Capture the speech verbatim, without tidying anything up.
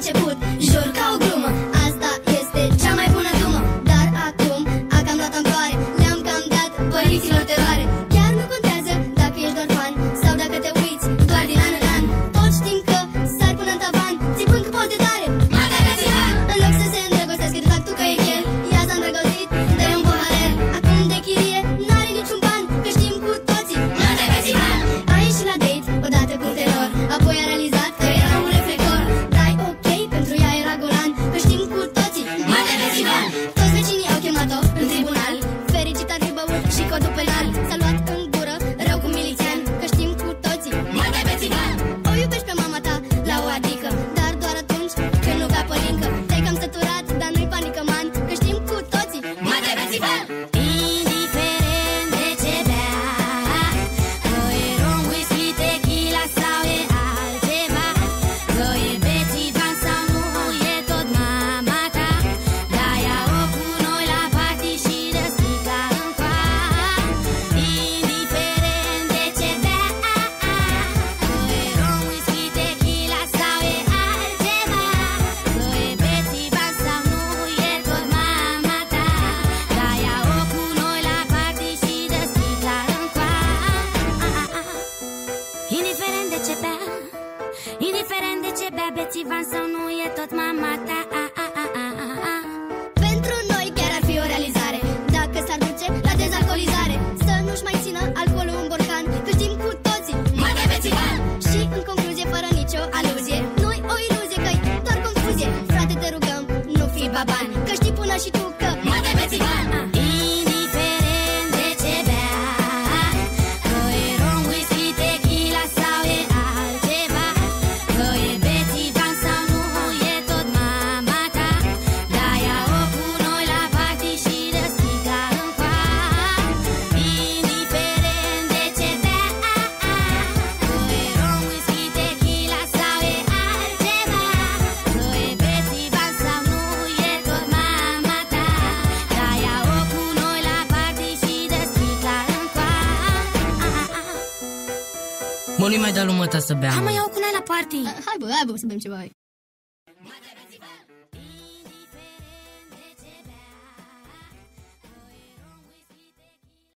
început, jur ca o glumă, asta este cea mai bună dumă. Dar acum a cam dat amploare, le-am cam dat părinților teroare. Chiar nu contează dacă ești doar fan sau dacă te uiți doar din an în an. Toți știm că sari până în tavan, țipând cu post de tare. În loc să se îndrăgostească de fac tu că e chel, ea s-a îndrăgostit de un boharel. Acum de chirie n-are niciun ban, că știm cu toții a ieșit la date odată cu un tenor, apoi a realizat că era un reflector. Dar ok, pentru ea era golan, că știm cu toții toți vecinii au chemat-o în tribunal. Fericit ar fi băut și codul penal. S-a luat în gură rău cu milițian, că știm cu toții o iubești pe mama ta la o adică, dar doar atunci când nu bea pălincă. Te-ai cam săturat, dar nu-i panică, man, că știm cu toții indiferent de ce bea, că e rom, whisky, tequila sau e altceva, că e bețivan sau nu e tot mama ta. Da, ia-o cu noi la party și dă sticla în coa. Indiferent de ce bea, că e rom, whisky, tequila sau e altceva, că e bețivan sau nu e tot mama ta. Da, ia-o cu noi la party și dă sticla în coa. Indiferent de ce bea, indiferent de ce bea, bețivan sau nu e tot mama ta. Pentru noi chiar ar fi o realizare dacă s-ar duce la dezalcoolizare, să nu-și mai țină alcoolul în borcan, că știm cu toții și în concluzie, fără nicio aluzie, noi o iluzie că-i doar confuzie. Frate, te rugăm, nu fi baban, că știi până și tu că Indiferent de ce bea, că e rom, whisky, tequila sau e altceva, că e bețivan sau nu e tot mama ta. Da, ia-o cu noi la party și dă sticla în coa. Indiferent de ce bea, că e rom, whisky, tequila sau e altceva, că e bețivan sau nu e tot mama ta. Da, ia-o cu noi la party și dă sticla în coa. Mă, nu-i mai da lui măta să bea, Hai, mă. mă, iau cu noi la party. hai bă, hai bă, să bem ceva.